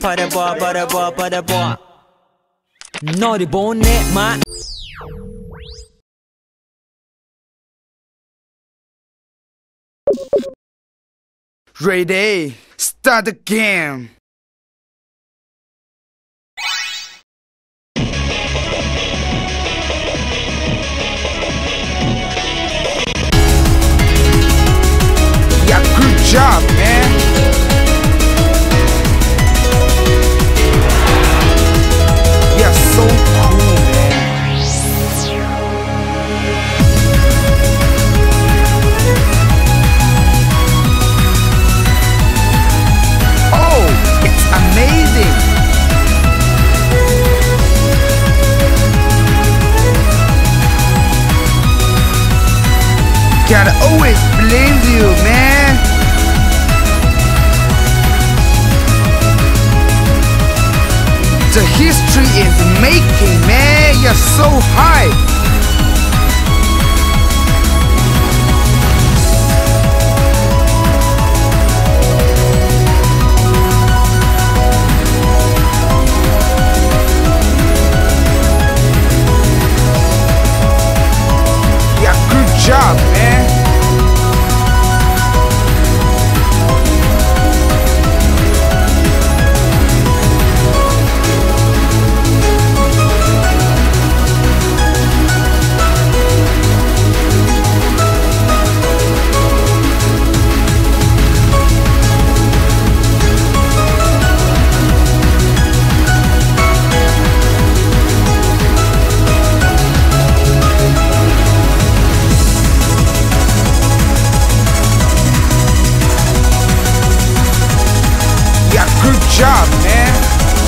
바라봐 바라봐 바라봐 너를 보내 마 Ready, start the game. Yeah, good job, man. Yeah, so cool, man. Oh, it's amazing. God always blames you, man. The history is making, man. You're so high. Yeah, good job, man. Yeah, good job, man.